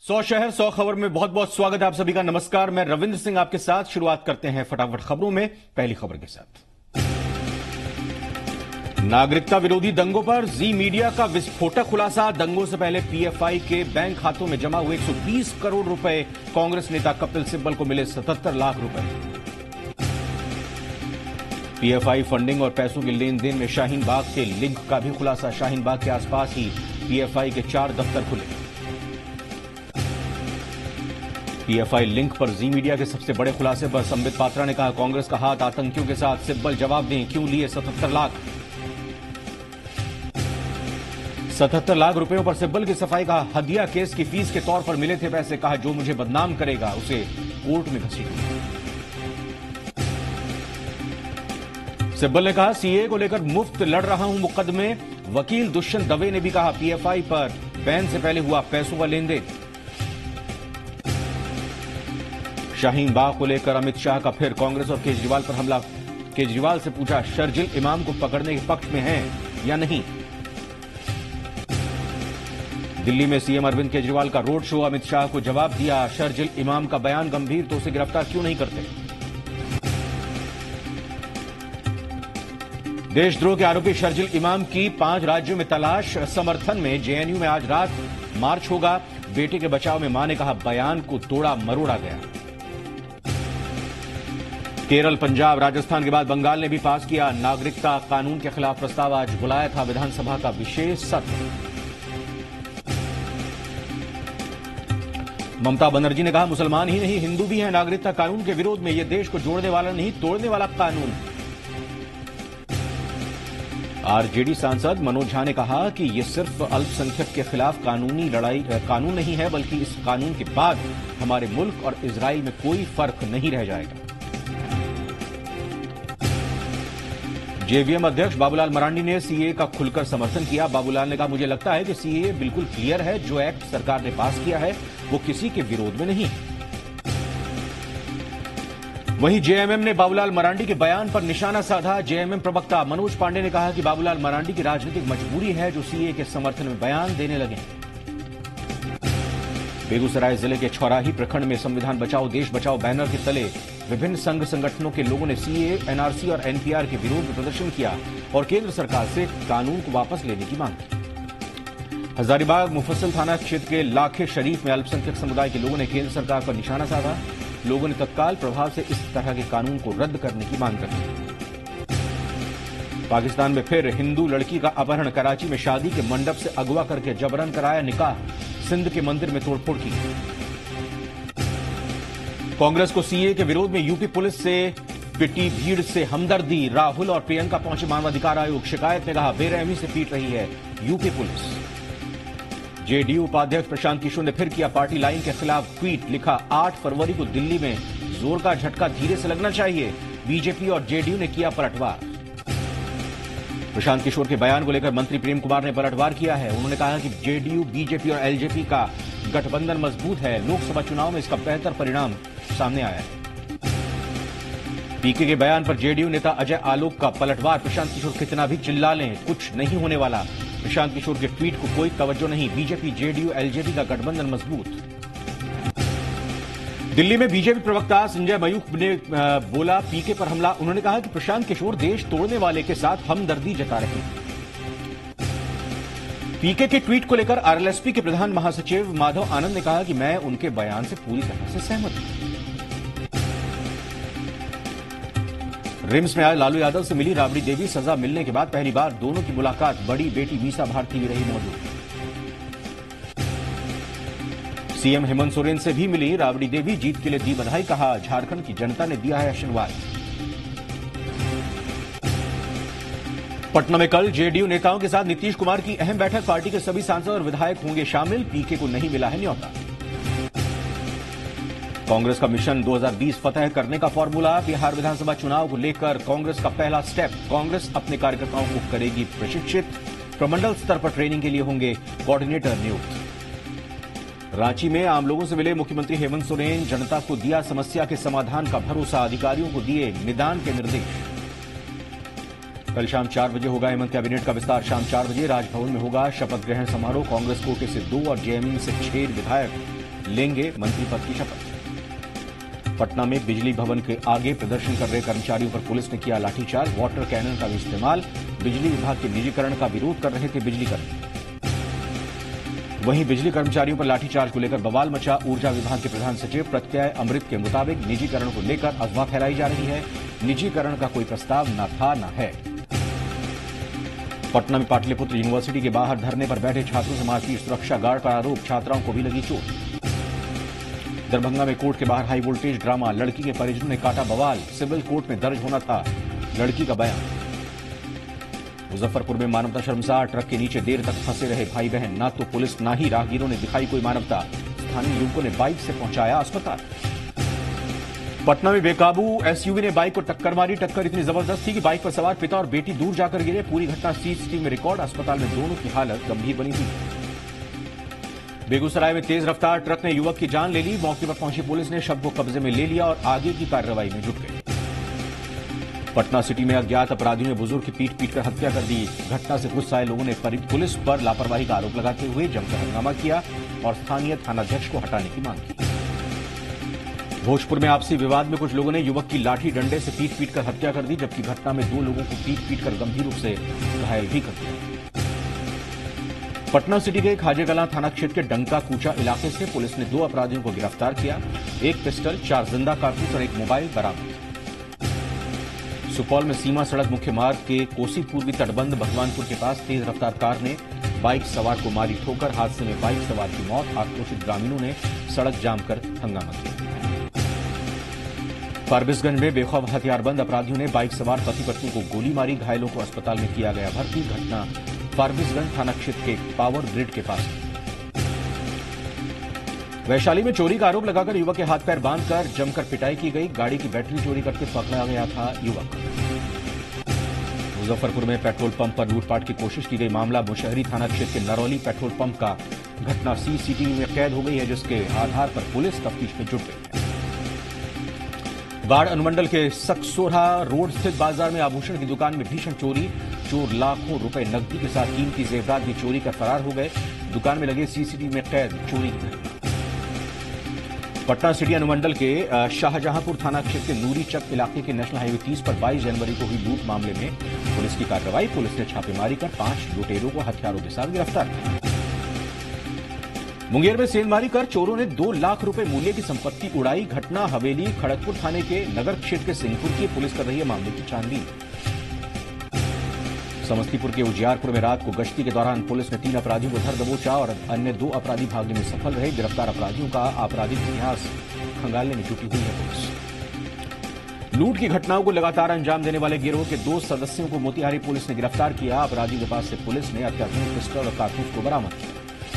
100 शहर 100 खबर में बहुत बहुत स्वागत है आप सभी का। नमस्कार, मैं रविंद्र सिंह आपके साथ। शुरुआत करते हैं फटाफट खबरों में पहली खबर के साथ। नागरिकता विरोधी दंगों पर जी मीडिया का विस्फोटक खुलासा। दंगों से पहले पीएफआई के बैंक खातों में जमा हुए 120 करोड़ रुपए। कांग्रेस नेता कपिल सिब्बल को मिले 77 लाख रुपए। पीएफआई फंडिंग और पैसों के लेन देन में शाहीन बाग के लिंक का भी खुलासा। शाहीन बाग के आसपास ही पीएफआई के 4 दफ्तर खुले। पीएफआई लिंक पर जी मीडिया के सबसे बड़े खुलासे पर संबित पात्रा ने कहा, कांग्रेस का हाथ आतंकियों के साथ। सिब्बल जवाब दें, क्यों लिए 77 लाख। 77 लाख रुपयों पर सिब्बल की सफाई। कहा, हदिया केस की फीस के तौर पर मिले थे पैसे। कहा, जो मुझे बदनाम करेगा उसे कोर्ट में घसीटूंगा। सिब्बल ने कहा, सीए को लेकर मुफ्त लड़ रहा हूं मुकदमे। वकील दुष्यंत दवे ने भी कहा, पीएफआई पर बैन से पहले हुआ पैसों का लेन देन। शाहीन बाग को लेकर अमित शाह का फिर कांग्रेस और केजरीवाल पर हमला। केजरीवाल से पूछा, शर्जिल इमाम को पकड़ने के पक्ष में हैं या नहीं। दिल्ली में सीएम अरविंद केजरीवाल का रोड शो। अमित शाह को जवाब दिया, शर्जिल इमाम का बयान गंभीर, तो उसे गिरफ्तार क्यों नहीं करते। देशद्रोह के आरोपी शर्जिल इमाम की 5 राज्यों में तलाश। समर्थन में जेएनयू में आज रात मार्च होगा। बेटे के बचाव में मां ने कहा, बयान को तोड़ा मरोड़ा गया। केरल, पंजाब, राजस्थान के बाद बंगाल ने भी पास किया नागरिकता कानून के खिलाफ प्रस्ताव। आज बुलाया था विधानसभा का विशेष सत्र। ममता बनर्जी ने कहा, मुसलमान ही नहीं हिंदू भी हैं नागरिकता कानून के विरोध में। यह देश को जोड़ने वाला नहीं तोड़ने वाला कानून। आरजेडी सांसद मनोज झा ने कहा कि यह सिर्फ अल्पसंख्यक के खिलाफ कानून नहीं है, बल्कि इस कानून के बाद हमारे मुल्क और इजराइल में कोई फर्क नहीं रह जाएगा। जेवीएम अध्यक्ष बाबूलाल मरांडी ने सीए का खुलकर समर्थन किया। बाबूलाल ने कहा, मुझे लगता है कि सीए बिल्कुल क्लियर है। जो एक्ट सरकार ने पास किया है वो किसी के विरोध में नहीं। वहीं जेएमएम ने बाबूलाल मरांडी के बयान पर निशाना साधा। जेएमएम प्रवक्ता मनोज पांडे ने कहा कि बाबूलाल मरांडी की राजनीतिक मजबूरी है जो सीए के समर्थन में बयान देने लगे। बेगूसराय जिले के छौराही प्रखंड में संविधान बचाओ देश बचाओ बैनर के तले विभिन्न संघ संगठनों के लोगों ने सीए, एनआरसी और एनपीआर के विरोध में प्रदर्शन किया और केंद्र सरकार से कानून को वापस लेने की मांग की। हजारीबाग मुफस्सिल थाना क्षेत्र के लाखे शरीफ में अल्पसंख्यक समुदाय के लोगों ने केंद्र सरकार पर निशाना साधा। लोगों ने तत्काल प्रभाव से इस तरह के कानून को रद्द करने की मांग की। पाकिस्तान में फिर हिंदू लड़की का अपहरण। कराची में शादी के मंडप से अगवा करके जबरन कराया निकाह। सिंध के मंदिर में तोड़फोड़ की। कांग्रेस को सीए के विरोध में यूपी पुलिस से पिटी भीड़ से हमदर्दी। राहुल और प्रियंका पहुंचे मानवाधिकार आयोग। शिकायत में कहा, बेरहमी से पीट रही है यूपी पुलिस। जेडीयू उपाध्यक्ष प्रशांत किशोर ने फिर किया पार्टी लाइन के खिलाफ ट्वीट। लिखा, 8 फरवरी को दिल्ली में जोर का झटका धीरे से लगना चाहिए। बीजेपी और जेडीयू ने किया पलटवार। प्रशांत किशोर के बयान को लेकर मंत्री प्रेम कुमार ने पलटवार किया है। उन्होंने कहा कि जेडीयू, बीजेपी और एलजेपी का गठबंधन मजबूत है। लोकसभा चुनाव में इसका बेहतर परिणाम सामने आया है। पीके के बयान पर जेडीयू नेता अजय आलोक का पलटवार। प्रशांत किशोर कितना भी चिल्ला लें, कुछ नहीं होने वाला। प्रशांत किशोर के ट्वीट को कोई तवज्जो नहीं। बीजेपी, जेडीयू, एलजेपी का गठबंधन मजबूत। दिल्ली में बीजेपी प्रवक्ता संजय मयूख ने बोला, पीके पर हमला। उन्होंने कहा कि प्रशांत किशोर देश तोड़ने वाले के साथ हमदर्दी जता रहे हैं। पीके के ट्वीट को लेकर आरएलएसपी के प्रधान महासचिव माधव आनंद ने कहा कि मैं उनके बयान से पूरी तरह से सहमत हूं। रिम्स में आज लालू यादव से मिली राबड़ी देवी। सजा मिलने के बाद पहली बार दोनों की मुलाकात। बड़ी बेटी मीसा भारती भी रही मौजूद। सीएम हेमंत सोरेन से भी मिली राबड़ी देवी। जीत के लिए दी बधाई। कहा, झारखंड की जनता ने दिया है आशीर्वाद। पटना में कल जेडीयू नेताओं के साथ नीतीश कुमार की अहम बैठक। पार्टी के सभी सांसद और विधायक होंगे शामिल। पीके को नहीं मिला है न्योता। कांग्रेस का मिशन 2020 फतह करने का फॉर्मूला। बिहार विधानसभा चुनाव को लेकर कांग्रेस का पहला स्टेप। कांग्रेस अपने कार्यकर्ताओं को करेगी प्रशिक्षित। प्रमंडल स्तर पर ट्रेनिंग के लिए होंगे कोऑर्डिनेटर नियुक्त। रांची में आम लोगों से मिले मुख्यमंत्री हेमंत सोरेन। जनता को दिया समस्या के समाधान का भरोसा। अधिकारियों को दिए निदान के निर्देश। कल शाम 4 बजे होगा हेमंत कैबिनेट का विस्तार। शाम 4 बजे राजभवन में होगा शपथ ग्रहण समारोह। कांग्रेस कोटे से 2 और जेएमएम से 6 विधायक लेंगे मंत्री पद की शपथ। पटना में बिजली भवन के आगे प्रदर्शन कर रहे कर्मचारियों पर पुलिस ने किया लाठीचार्ज, वाटर कैनन का भी इस्तेमाल। बिजली विभाग के निजीकरण का विरोध कर रहे थे बिजली कर्मी। वहीं बिजली कर्मचारियों पर लाठीचार्ज को लेकर बवाल मचा। ऊर्जा विभाग के प्रधान सचिव प्रत्यय अमृत के मुताबिक निजीकरण को लेकर अफवाह फैलाई जा रही है। निजीकरण का कोई प्रस्ताव न था न है। पटना में पाटलिपुत्र यूनिवर्सिटी के बाहर धरने पर बैठे छात्रों से मारपीट, सुरक्षा गार्ड पर आरोप, छात्राओं को भी लगी चोट। दरभंगा में कोर्ट के बाहर हाई वोल्टेज ड्रामा, लड़की के परिजनों ने काटा बवाल, सिविल कोर्ट में दर्ज होना था लड़की का बयान। मुजफ्फरपुर में मानवता शर्मसार, ट्रक के नीचे देर तक फंसे रहे भाई बहन, ना तो पुलिस ना ही राहगीरों ने दिखाई कोई मानवता। स्थानीय युवकों ने बाइक से पहुंचाया अस्पताल। पटना में बेकाबू एसयूवी ने बाइक को टक्कर मारी। टक्कर इतनी जबरदस्त थी कि बाइक पर सवार पिता और बेटी दूर जाकर गिरे। पूरी घटना सीसीटीवी में रिकॉर्ड। अस्पताल में दोनों की हालत गंभीर बनी थी। बेगूसराय में तेज रफ्तार ट्रक ने युवक की जान ले ली। मौके पर पहुंची पुलिस ने शव को कब्जे में ले लिया और आगे की कार्रवाई में जुट गई। पटना सिटी में अज्ञात अपराधियों ने बुजुर्ग की पीट कर हत्या कर दी। घटना से गुस्साए लोगों ने पुलिस पर लापरवाही का आरोप लगाते हुए जमकर हंगामा किया और स्थानीय थानाध्यक्ष को हटाने की मांग की। भोजपुर में आपसी विवाद में कुछ लोगों ने युवक की लाठी डंडे से पीट कर हत्या कर दी, जबकि घटना में 2 लोगों को पीट कर गंभीर रूप से घायल भी कर दिया। पटना सिटी के खाजेकलां थाना क्षेत्र के डंका कूचा इलाके से पुलिस ने 2 अपराधियों को गिरफ्तार किया। 1 पिस्टल, 4 जिंदा कारतूस और 1 मोबाइल बरामद। सुपौल में सीमा सड़क मुख्य मार्ग के कोसी पूर्वी तटबंध भगवानपुर के पास तेज रफ्तार कार ने बाइक सवार को मारी ठोकर। हादसे में बाइक सवार की मौत। आक्रोशित ग्रामीणों ने सड़क जाम कर हंगामा किया। फारबिसगंज में बेखौफ हथियारबंद अपराधियों ने बाइक सवार पति पत्नी को गोली मारी। घायलों को अस्पताल में किया गया भर्ती। घटना फारबिसगंज थाना क्षेत्र के पावर ग्रिड के पास। वैशाली में चोरी का आरोप लगाकर युवक के हाथ पैर बांधकर जमकर पिटाई की गई। गाड़ी की बैटरी चोरी करके पकड़ा गया था युवक। मुजफ्फरपुर में पेट्रोल पंप पर लूटपाट की कोशिश की गई। मामला मुशहरी थाना क्षेत्र के नरौली पेट्रोल पंप का। घटना सीसीटीवी में कैद हो गई है, जिसके आधार पर पुलिस तफ्तीश में जुट गई है। बाढ़ अनुमंडल के सकसोरा रोड स्थित बाजार में आभूषण की दुकान में भीषण चोरी। चोर लाखों रुपए नकदी के साथ कीमती जेवरात भी चोरी कर फरार हो गए। दुकान में लगे सीसीटीवी में कैद चोरी की घटना। पटना सिटी अनुमंडल के शाहजहांपुर थाना क्षेत्र के नूरी चक इलाके के नेशनल हाईवे 30 पर 22 जनवरी को हुई लूट मामले में पुलिस की कार्रवाई। पुलिस ने छापेमारी कर 5 लुटेरों को हथियारों के साथ गिरफ्तार किया। मुंगेर में सेंधमारी कर चोरों ने 2 लाख रुपए मूल्य की संपत्ति उड़ाई। घटना हवेली खड़गपुर थाने के नगर क्षेत्र के सिंहपुर की। पुलिस कर रही है मामले की छानबीन। समस्तीपुर के उजियारपुर में रात को गश्ती के दौरान पुलिस ने 3 अपराधियों को धर दबोचा और अन्य 2 अपराधी भागने में सफल रहे। गिरफ्तार अपराधियों का आपराधिक इतिहास खंगालने में जुटी हुई है पुलिस। लूट की घटनाओं को लगातार अंजाम देने वाले गिरोह के 2 सदस्यों को मोतिहारी पुलिस ने गिरफ्तार किया। अपराधियों के पास से पुलिस ने अत्याधुनिक पिस्टल और कारतूस को बरामद किया।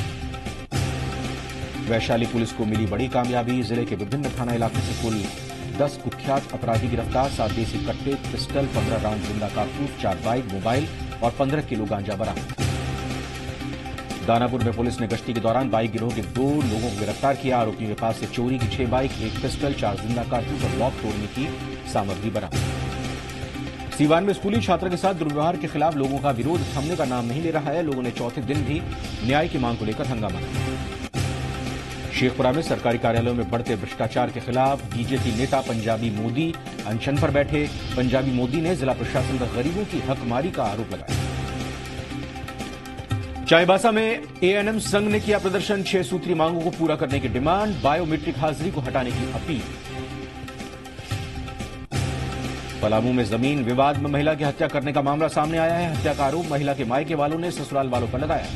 वैशाली पुलिस को मिली बड़ी कामयाबी। जिले के विभिन्न थाना इलाकों से कुल 10 कुख्यात अपराधी गिरफ्तार। 7 देसी कट्टे, पिस्टल, 15 राउंड जिंदा कारतूस, 4 बाइक, मोबाइल और 15 किलो गांजा बरामद। दानापुर में पुलिस ने गश्ती के दौरान बाइक गिरोह के 2 लोगों को गिरफ्तार किया। आरोपियों के पास से चोरी की 6 बाइक, 1 पिस्टल, 4 जिंदा कारतूस और लॉक तोड़ने की सामग्री बरामद। सीवान में स्कूली छात्र के साथ दुर्व्यवहार के खिलाफ लोगों का विरोध थमने का नाम नहीं ले रहा है। लोगों ने चौथे दिन भी न्याय की मांग को लेकर हंगामा किया। शेखपुरा में सरकारी कार्यालयों में बढ़ते भ्रष्टाचार के खिलाफ बीजेपी नेता पंजाबी मोदी अनशन पर बैठे। पंजाबी मोदी ने जिला प्रशासन पर गरीबों की हकमारी का आरोप लगाया। चाईबासा में एएनएम संघ ने किया प्रदर्शन। 6 सूत्री मांगों को पूरा करने की डिमांड। बायोमेट्रिक हाजिरी को हटाने की अपील। पलामू में जमीन विवाद में महिला की हत्या करने का मामला सामने आया है। हत्या का आरोप महिला के मायके वालों ने ससुराल वालों पर लगाया।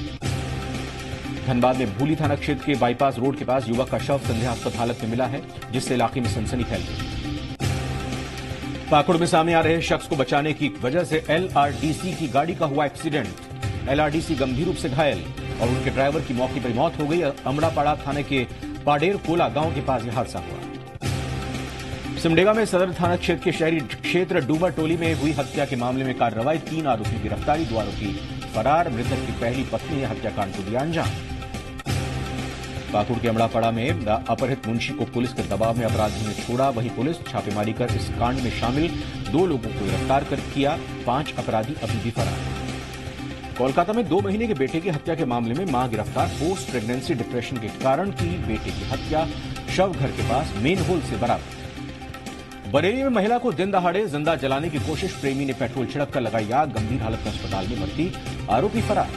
धनबाद में भूली थाना क्षेत्र के बाईपास रोड के पास युवक का शव संदेहास्पद हालत में मिला है, जिससे इलाके में सनसनी फैल गई। पाकुड़ में सामने आ रहे शख्स को बचाने की वजह से एलआरडीसी की गाड़ी का हुआ एक्सीडेंट। एलआरडीसी गंभीर रूप से घायल और उनके ड्राइवर की मौके पर मौत हो गई। अमड़ापाड़ा थाने के पाडेर कोला गांव के पास यह हादसा हुआ। सिमडेगा में सदर थाना क्षेत्र के शहरी क्षेत्र डूबर टोली में हुई हत्या के मामले में कार्रवाई। 3 आरोपियों की गिरफ्तारी, 2 आरोपी फरार। मृतक की पहली पत्नी ने हत्याकांड को दिया अंजाम। पाकुड़ के अमड़ापाड़ा में अपहृत मुंशी को पुलिस के दबाव में अपराधियों ने छोड़ा। वहीं पुलिस छापेमारी कर इस कांड में शामिल 2 लोगों को गिरफ्तार कर किया। 5 अपराधी अभी भी फरार। कोलकाता में 2 महीने के बेटे की हत्या के मामले में मां गिरफ्तार। पोस्ट प्रेगनेंसी डिप्रेशन के कारण की बेटे की हत्या, शव घर के पास मेन होल से बरामद। बरेली में महिला को दिन दहाड़े जिंदा जलाने की कोशिश, प्रेमी ने पेट्रोल छिड़क कर लगाई आग, गंभीर हालत में अस्पताल में भर्ती, आरोपी फरार।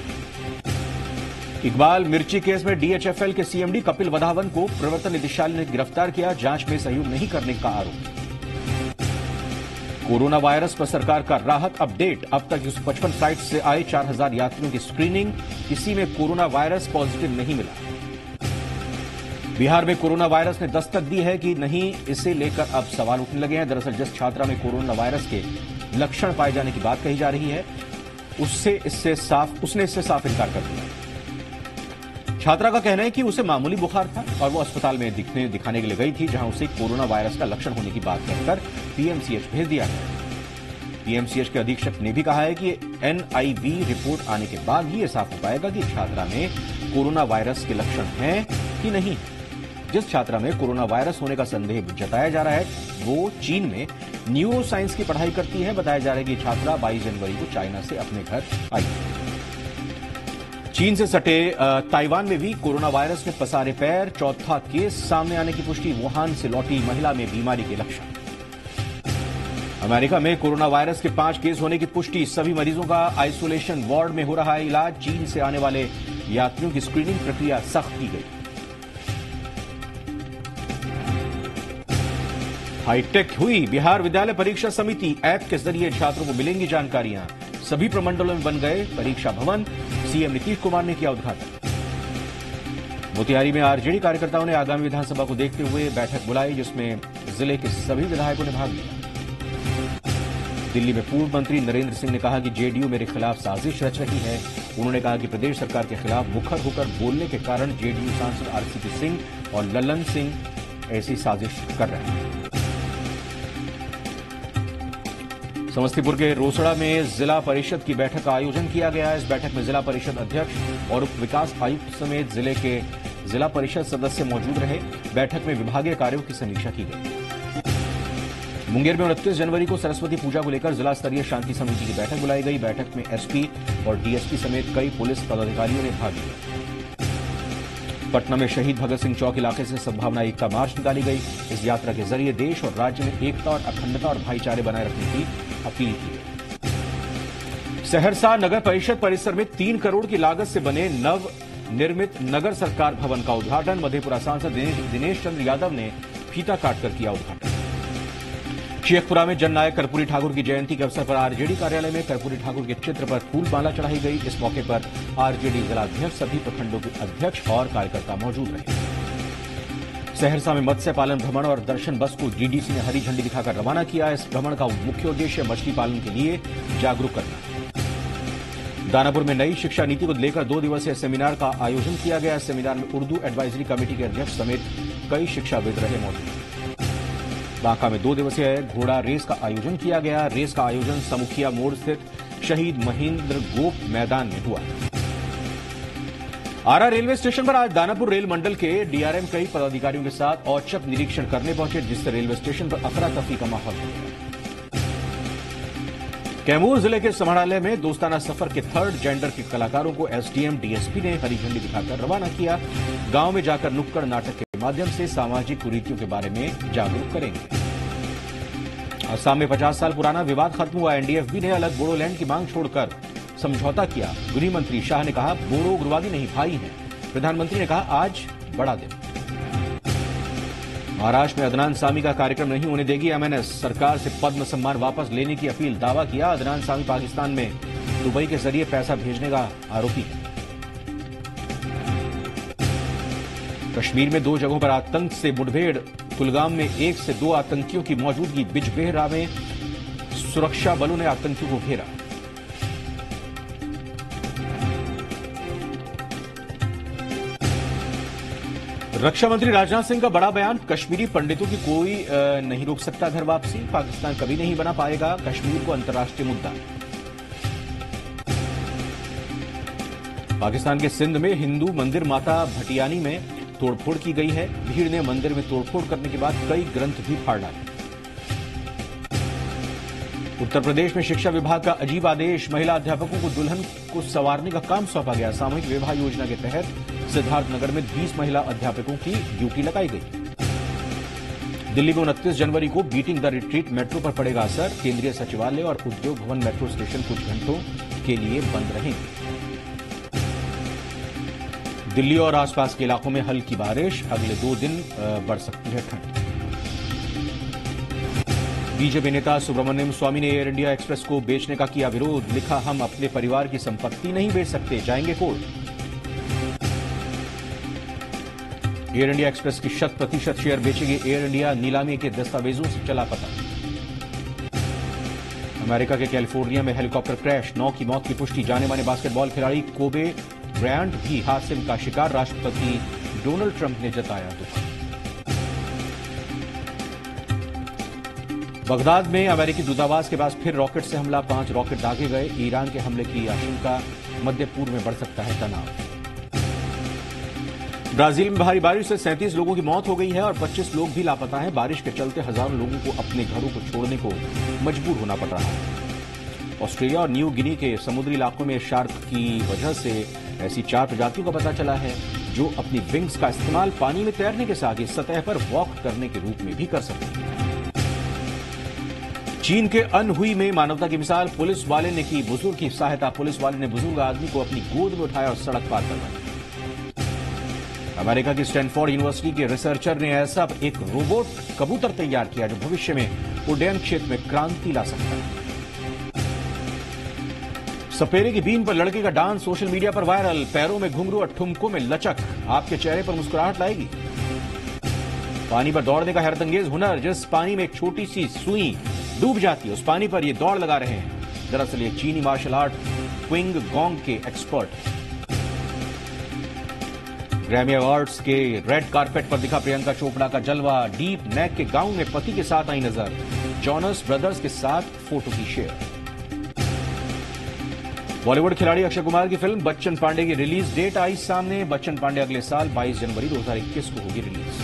इकबाल मिर्ची केस में डीएचएफएल के सीएमडी कपिल वधावन को प्रवर्तन निदेशालय ने गिरफ्तार किया, जांच में सहयोग नहीं करने का आरोप। कोरोना वायरस पर सरकार का राहत अपडेट, अब तक 155 फ्लाइट से आए 4000 यात्रियों की स्क्रीनिंग, किसी में कोरोना वायरस पॉजिटिव नहीं मिला। बिहार में कोरोना वायरस ने दस्तक दी है कि नहीं, इसे लेकर अब सवाल उठने लगे हैं। दरअसल जिस छात्रा में कोरोना वायरस के लक्षण पाए जाने की बात कही जा रही है, उसने इससे साफ इनकार कर दिया। छात्रा का कहना है कि उसे मामूली बुखार था और वो अस्पताल में दिखाने के लिए गई थी, जहां उसे कोरोना वायरस का लक्षण होने की बात कहकर पीएमसीएच भेज दिया गया। पीएमसीएच के अधीक्षक ने भी कहा है कि एनआईवी रिपोर्ट आने के बाद ही यह साफ हो पाएगा कि छात्रा में कोरोना वायरस के लक्षण हैं कि नहीं। जिस छात्रा में कोरोना वायरस होने का संदेह जताया जा रहा है, वो चीन में न्यूरो साइंस की पढ़ाई करती है। बताया जा रहा है कि छात्रा 22 जनवरी को चाइना से अपने घर आई। चीन से सटे ताइवान में भी कोरोना वायरस ने पसारे पैर, चौथा केस सामने आने की पुष्टि, वुहान से लौटी महिला में बीमारी के लक्षण। अमेरिका में कोरोना वायरस के 5 केस होने की पुष्टि, सभी मरीजों का आइसोलेशन वार्ड में हो रहा है इलाज। चीन से आने वाले यात्रियों की स्क्रीनिंग प्रक्रिया सख्त की गई। हाईटेक हुई बिहार विद्यालय परीक्षा समिति, ऐप के जरिए छात्रों को मिलेंगी जानकारियां। सभी प्रमंडलों में बन गए परीक्षा भवन, सीएम नीतीश कुमार ने किया उद्घाटन। मोतिहारी में आरजेडी कार्यकर्ताओं ने आगामी विधानसभा को देखते हुए बैठक बुलाई, जिसमें जिले के सभी विधायकों ने भाग लिया। दिल्ली में पूर्व मंत्री नरेंद्र सिंह ने कहा कि जेडीयू मेरे खिलाफ साजिश रच रही है। उन्होंने कहा कि प्रदेश सरकार के खिलाफ मुखर होकर बोलने के कारण जेडीयू सांसद आरसीपी सिंह और ललन सिंह ऐसी साजिश कर रहे हैं। समस्तीपुर के रोसड़ा में जिला परिषद की बैठक का आयोजन किया गया। इस बैठक में जिला परिषद अध्यक्ष और उप विकास आयुक्त समेत जिले के जिला परिषद सदस्य मौजूद रहे। बैठक में विभागीय कार्यों की समीक्षा की गई। मुंगेर में 29 जनवरी को सरस्वती पूजा को लेकर जिला स्तरीय शांति समिति की बैठक बुलाई गई। बैठक में एसपी और डीएसपी समेत कई पुलिस पदाधिकारियों ने भाग लिया। पटना में शहीद भगत सिंह चौक इलाके से सद्भावना एकता मार्च निकाली गई। इस यात्रा के जरिए देश और राज्य में एकता और अखंडता और भाईचारे बनाए रखने की अपील की गई। सहरसा नगर परिषद परिसर में 3 करोड़ की लागत से बने नव निर्मित नगर सरकार भवन का उद्घाटन, मधेपुरा सांसद दिनेश चंद्र यादव ने फीता काटकर किया उद्घाटन। शेखपुरा में जननायक कर्पूरी ठाकुर की जयंती के अवसर पर आरजेडी कार्यालय में कर्पूरी ठाकुर के चित्र पर फूलमाला चढ़ाई गई। इस मौके पर आरजेडी जिलाध्यक्ष, सभी प्रखंडों के अध्यक्ष और कार्यकर्ता मौजूद रहे। सहरसा में मत्स्य पालन भ्रमण और दर्शन बस को डीडीसी ने हरी झंडी दिखाकर रवाना किया। इस भ्रमण का मुख्य उद्देश्य मछली पालन के लिए जागरूक करना। दानापुर में नई शिक्षा नीति को लेकर 2 दिवसीय सेमिनार का आयोजन किया गया। सेमिनार में उर्दू एडवाइजरी कमेटी के अध्यक्ष समेत कई शिक्षाविद रहे मौजूद। बांका में 2 दिवसीय घोड़ा रेस का आयोजन किया गया। रेस का आयोजन समुखिया मोड़ स्थित शहीद महेंद्र गोप मैदान में हुआ। आरा रेलवे स्टेशन पर आज दानापुर रेल मंडल के डीआरएम कई पदाधिकारियों के साथ औचक निरीक्षण करने पहुंचे, जिससे रेलवे स्टेशन पर अफरा तफरी का माहौल हो गया। कैमूर जिले के समाहरणालय में दोस्ताना सफर के 3rd जेंडर के कलाकारों को एसडीएम डीएसपी ने हरी झंडी दिखाकर रवाना किया। गांव में जाकर नुक्कड़ नाटक के माध्यम से सामाजिक कुरीतियों के बारे में जागरूक करेंगे। असम में 50 साल पुराना विवाद खत्म हुआ। एनडीएफबी ने अलग बोडोलैंड की मांग छोड़कर समझौता किया। गृह मंत्री शाह ने कहा, बोडो उग्रवादी नहीं भाई हैं। प्रधानमंत्री ने कहा, आज बड़ा दिन। महाराष्ट्र में अदनान सामी का कार्यक्रम नहीं होने देगी एमएनएस, सरकार से पद्म सम्मान वापस लेने की अपील। दावा किया, अदनान सामी पाकिस्तान में दुबई के जरिए पैसा भेजने का आरोपी है। कश्मीर में 2 जगहों पर आतंक से मुठभेड़, कुलगाम में 1 से 2 आतंकियों की मौजूदगी। बिजबेहरा में सुरक्षा बलों ने आतंकियों को घेरा। रक्षा मंत्री राजनाथ सिंह का बड़ा बयान, कश्मीरी पंडितों की कोई नहीं रोक सकता घर वापसी। पाकिस्तान कभी नहीं बना पाएगा कश्मीर को अंतर्राष्ट्रीय मुद्दा। पाकिस्तान के सिंध में हिंदू मंदिर माता भटियानी में तोड़फोड़ की गई है। भीड़ ने मंदिर में तोड़फोड़ करने के बाद कई ग्रंथ भी फाड़ डाले। उत्तर प्रदेश में शिक्षा विभाग का अजीब आदेश, महिला अध्यापकों को दुल्हन को संवारने का काम सौंपा गया। सामूहिक विवाह योजना के तहत सिद्धार्थनगर में 20 महिला अध्यापकों की ड्यूटी लगाई गई। दिल्ली में 29 जनवरी को बीटिंग द रिट्रीट मेट्रो पर पड़ेगा असर। केंद्रीय सचिवालय और उद्योग भवन मेट्रो स्टेशन कुछ घंटों के लिए बंद रहेंगे। दिल्ली और आसपास के इलाकों में हल्की बारिश, अगले 2 दिन बढ़ सकती है ठंड। बीजेपी नेता सुब्रमण्यम स्वामी ने एयर इंडिया एक्सप्रेस को बेचने का किया विरोध, लिखा हम अपने परिवार की संपत्ति नहीं बेच सकते, जाएंगे कोर्ट। एयर इंडिया एक्सप्रेस की 100% शेयर बेचेगी एयर इंडिया, नीलामी के दस्तावेजों से चला पता। अमेरिका के कैलिफोर्निया में हेलीकॉप्टर क्रैश, 9 की मौत की पुष्टि। जाने माने बास्केटबॉल खिलाड़ी कोबे ब्रायंट भी हादसे का शिकार, राष्ट्रपति डोनाल्ड ट्रंप ने जताया दुख। बगदाद में अमेरिकी दूतावास के पास फिर रॉकेट से हमला, 5 रॉकेट दागे गए। ईरान के हमले की आशंका, मध्य पूर्व में बढ़ सकता है तनाव। ब्राजील में भारी बारिश से 37 लोगों की मौत हो गई है और 25 लोग भी लापता हैं। बारिश के चलते हजारों लोगों को अपने घरों को छोड़ने को मजबूर होना पड़ रहा है। ऑस्ट्रेलिया और न्यू गिनी के समुद्री इलाकों में शार्क की वजह से ऐसी 4 प्रजातियों का पता चला है जो अपनी विंग्स का इस्तेमाल पानी में तैरने के साथ ही सतह पर वॉक करने के रूप में भी कर सकती है। चीन के अनहुई में मानवता की मिसाल, पुलिस वाले ने की बुजुर्ग की सहायता। पुलिस वाले ने बुजुर्ग आदमी को अपनी गोद में उठाया और सड़क पार करवाई। अमेरिका की स्टैनफोर्ड यूनिवर्सिटी के रिसर्चर ने ऐसा एक रोबोट कबूतर तैयार किया जो भविष्य में उड्डयन क्षेत्र में क्रांति ला सकता है। सपेरे की बीन पर लड़के का डांस सोशल मीडिया पर वायरल, पैरों में घुंघरू और ठुमकों में लचक, आपके चेहरे पर मुस्कुराहट लाएगी। पानी पर दौड़ने का हैरतअंगेज हुनर, जिस पानी में एक छोटी सी सुई डूब जाती है उस पानी पर ये दौड़ लगा रहे हैं। दरअसल ये चीनी मार्शल आर्ट क्विंग गोंग के एक्सपर्ट। ग्रैमी अवार्ड्स के रेड कारपेट पर दिखा प्रियंका चोपड़ा का जलवा, डीप नेक के गाउन में पति के साथ आई नजर। जॉनस ब्रदर्स के साथ फोटो की शेयर। बॉलीवुड खिलाड़ी अक्षय कुमार की फिल्म बच्चन पांडे की रिलीज डेट आई सामने। बच्चन पांडे अगले साल 22 जनवरी 2021 को होगी रिलीज।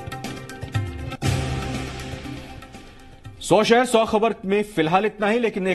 सौ शहर 100 खबर में फिलहाल इतना ही, लेकिन